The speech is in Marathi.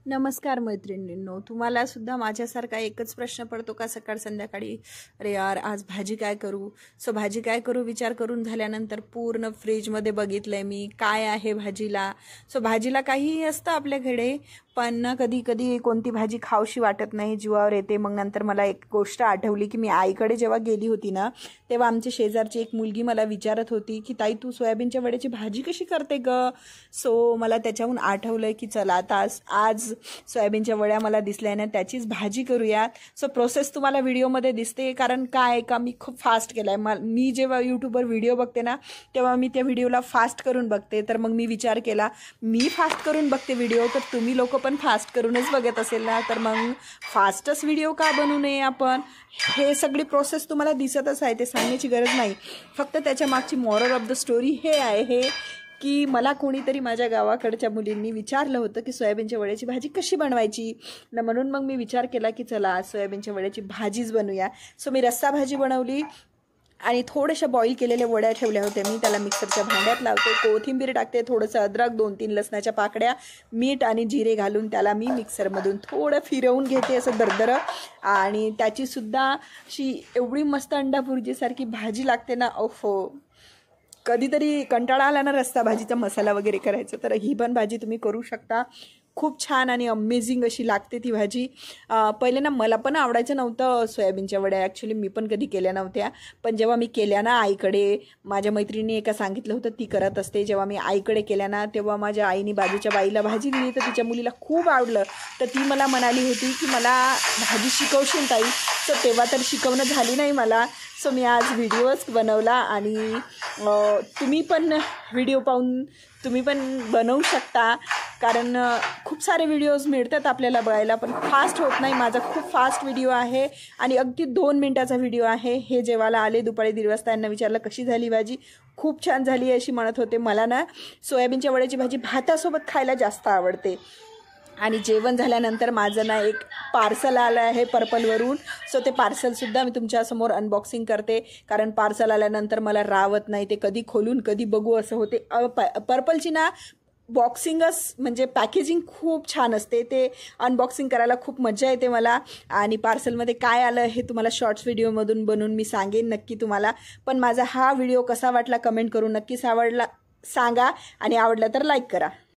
नमस्कार मैत्रिणींनो, तुम्हाला सुद्धा माझ्यासारखा एकच प्रश्न पडतो का सकाळ संध्याकाळी? अरे यार, आज भाजी काय करू? भाजी काय करू विचार करून झाल्यानंतर पूर्ण फ्रीजमध्ये बघितलंय मी काय आहे भाजीला. भाजीला काहीही असतं आपल्याकडे, पण ना कधी कधी कोणती भाजी खाऊशी वाटत नाही, जीवावर येते. मग नंतर मला एक गोष्ट आठवली की मी आईकडे जेव्हा गेली होती ना, तेव्हा आमच्या शेजारची एक मुलगी मला विचारत होती की ताई, तू सोयाबीनच्या वड्याची भाजी कशी करते ग? मला त्याच्याहून आठवलं की चला आता आज सोयाबीनच्या वड्या मला दिसल्या ना, त्याचीच भाजी करूया. प्रोसेस तुम्हाला व्हिडिओमध्ये दिसते, कारण काय का मी खूप फास्ट केलाय. मी जेव्हा यूट्यूबवर व्हिडिओ बघते ना, तेव्हा मी त्या व्हिडिओला फास्ट करून बघते. तर मग मी विचार केला, मी फास्ट करून बघते व्हिडिओ, तर तुम्ही लोक पण फास्ट करूनच बघत असेल ना, तर मग फास्टच व्हिडिओ का बनवू नये आपण? हे सगळी प्रोसेस तुम्हाला दिसतच आहे, ते सांगण्याची गरज नाही. फक्त त्याच्या मागची मॉरल ऑफ द स्टोरी हे आहे की मला कोणीतरी माझ्या गावाकडच्या मुलींनी विचारलं होतं की सोयाबीनच्या वड्याची भाजी कशी बनवायची ना, म्हणून मग मी विचार केला की चला सोयाबीनच्या वड्याची भाजीच बनवूया. मी रस्सा भाजी बनवली आणि थोड्याशा बॉईल केलेल्या वड्या ठेवल्या होत्या. मी त्याला मिक्सरच्या भांड्यात लावते, कोथिंबीर टाकते, थोडंसं अद्रक, 2-3 लसणाच्या पाकड्या, मीठ आणि जिरे घालून त्याला मी मिक्सरमधून थोडं फिरवून घेते असं दरदरं. आणि त्याचीसुद्धा अशी एवढी मस्त अंडा भुर्जीसारखी भाजी लागते ना, ओहो. कधीतरी कंटाळा आला ना रस्सा भाजीचा मसाला वगैरे करायचं, तर ही पण भाजी तुम्ही करू शकता. खूप छान आणि अमेझिंग अशी लागते ती भाजी. पहिले ना मला पण आवडायचं नव्हतं सोयाबीनच्या वड्या, ॲक्च्युली मी पण कधी केल्या नव्हत्या. पण जेव्हा मी केल्या ना आईकडे, माझ्या मैत्रिणी एका सांगितलं होतं ती करत असते, जेव्हा मी आईकडे केल्या ना, तेव्हा माझ्या आईने बाजूच्या बाईला भाजी दिली, तर तिच्या मुलीला खूप आवडलं. तर ती मला म्हणाली होती की मला भाजी शिकवशील ताई? तेव्हा तर शिकवणं झाली नाही मला. मी आज व्हिडिओच बनवला आणि तुम्ही पण व्हिडिओ पाहून तुम्ही पण बनवू शकता, कारण खूप सारे व्हिडिओज मिळतात आपल्याला बघायला, पण फास्ट होत नाही. माझा खूप फास्ट व्हिडिओ आहे आणि अगदी 2 मिनिटाचा व्हिडिओ आहे. हे जेवायला आले दुपारी 1:30 वाजता, यांना विचारलं कशी झाली भाजी, खूप छान झाली अशी म्हणत होते. मला ना सोयाबीनच्या वड्याची भाजी भातासोबत खायला जास्त आवडते. आणि जेवण झाल्यानंतर माझं ना एक पार्सल आलं आहे पर्पलवरून. ते पार्सलसुद्धा मी तुमच्यासमोर अनबॉक्सिंग करते, कारण पार्सल आल्यानंतर मला राहत नाही, ते कधी खोलून कधी बघू असं होते. पर्पलची ना बॉक्सिंगच म्हणजे पॅकेजिंग खूप छान असते, ते अनबॉक्सिंग करायला खूप मजा येते मला. आणि पार्सलमध्ये काय आलं हे तुम्हाला शॉर्ट्स व्हिडिओमधून बनवून मी सांगेन नक्की तुम्हाला. पण माझा हा व्हिडिओ कसा वाटला कमेंट करून नक्कीच सांगा, आणि आवडला तर लाईक करा.